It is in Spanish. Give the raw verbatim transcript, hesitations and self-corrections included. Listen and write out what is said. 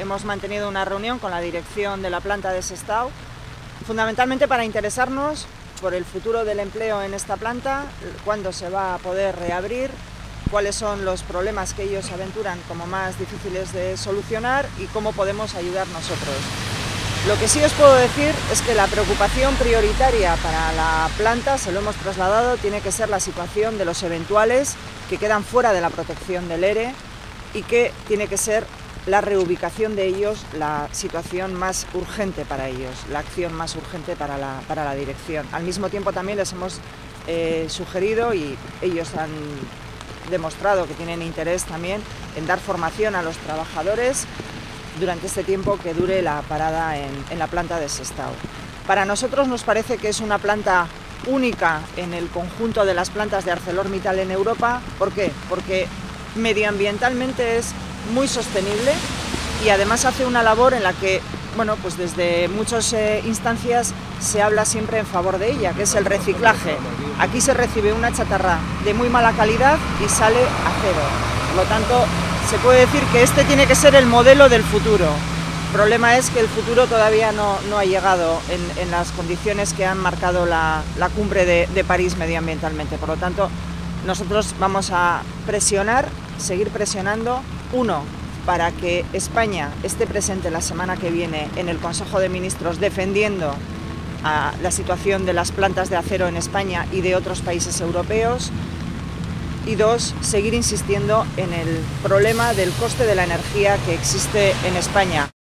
hemos mantenido una reunión con la dirección de la planta de Sestao, fundamentalmente para interesarnos por el futuro del empleo en esta planta, cuándo se va a poder reabrir, cuáles son los problemas que ellos aventuran como más difíciles de solucionar y cómo podemos ayudar nosotros. Lo que sí os puedo decir es que la preocupación prioritaria para la planta, se lo hemos trasladado, tiene que ser la situación de los eventuales que quedan fuera de la protección del ERE y que tiene que ser la reubicación de ellos la situación más urgente para ellos, la acción más urgente para la, para la dirección. Al mismo tiempo también les hemos eh, sugerido, y ellos han demostrado que tienen interés también en dar formación a los trabajadores durante este tiempo que dure la parada en, en la planta de Sestao. Para nosotros nos parece que es una planta única en el conjunto de las plantas de ArcelorMittal en Europa. ¿Por qué? Porque medioambientalmente es muy sostenible y además hace una labor en la que, bueno, pues desde muchas eh, instancias se habla siempre en favor de ella, que es el reciclaje. Aquí se recibe una chatarra de muy mala calidad y sale a cero. Por lo tanto, se puede decir que este tiene que ser el modelo del futuro. El problema es que el futuro todavía no, no ha llegado en, en las condiciones que han marcado la, la cumbre de, de París medioambientalmente. Por lo tanto, nosotros vamos a presionar, seguir presionando, uno, para que España esté presente la semana que viene en el Consejo de Ministros defendiendo a la situación de las plantas de acero en España y de otros países europeos. Y dos, seguir insistiendo en el problema del coste de la energía que existe en España.